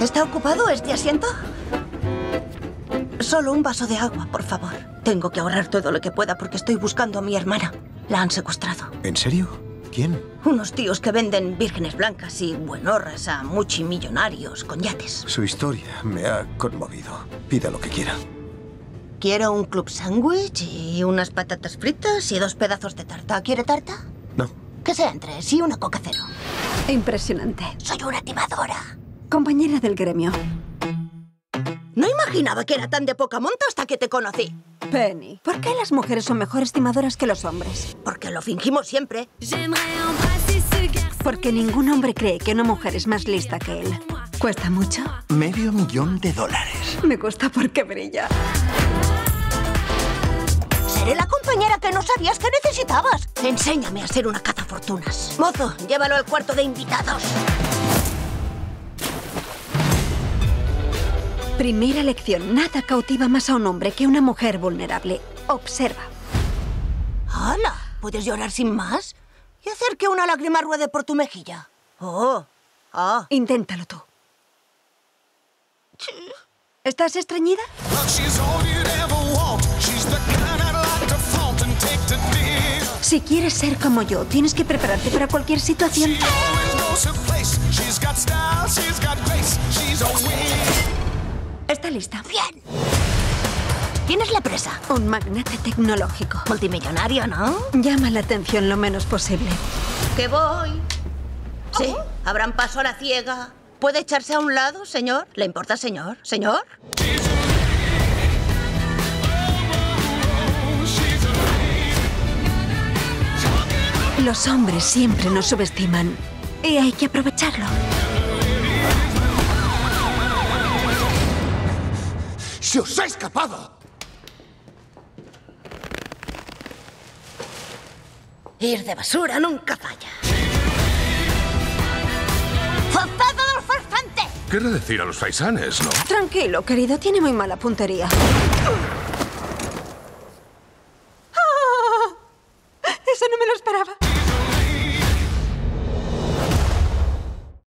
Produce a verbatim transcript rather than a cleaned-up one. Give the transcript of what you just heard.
¿Está ocupado este asiento? Solo un vaso de agua, por favor. Tengo que ahorrar todo lo que pueda porque estoy buscando a mi hermana. La han secuestrado. ¿En serio? ¿Quién? Unos tíos que venden vírgenes blancas y buenorras a multimillonarios con yates. Su historia me ha conmovido. Pida lo que quiera. Quiero un club sándwich y unas patatas fritas y dos pedazos de tarta. ¿Quiere tarta? No. Que sea entre sí una coca cero. Impresionante. Soy una timadora. Compañera del gremio. No imaginaba que era tan de poca monta hasta que te conocí. Penny, ¿por qué las mujeres son mejores timadoras que los hombres? Porque lo fingimos siempre. Porque ningún hombre cree que una mujer es más lista que él. ¿Cuesta mucho? Medio millón de dólares. Me gusta porque brilla. Seré la compañera que no sabías que necesitabas. Enséñame a ser una cazafortunas. Mozo, llévalo al cuarto de invitados. Primera lección. Nada cautiva más a un hombre que una mujer vulnerable. Observa. ¡Hala! ¿Puedes llorar sin más? Y hacer que una lágrima ruede por tu mejilla. ¡Oh! ¡Ah! Inténtalo tú. ¿Estás estreñida? Si quieres ser como yo, tienes que prepararte para cualquier situación. Está lista. ¡Bien! ¿Quién es la presa? Un magnate tecnológico. Multimillonario, ¿no? Llama la atención lo menos posible. ¡Que voy! Sí, abran paso a la ciega. ¿Puede echarse a un lado, señor? ¿Le importa, señor? ¿Señor? Los hombres siempre nos subestiman y hay que aprovecharlo. ¡Se os ha escapado! Ir de basura nunca falla. ¡Forzado del farsante! Quiere decir a los faisanes, ¿no? Tranquilo, querido, tiene muy mala puntería. ¡Ah! Eso no me lo esperaba.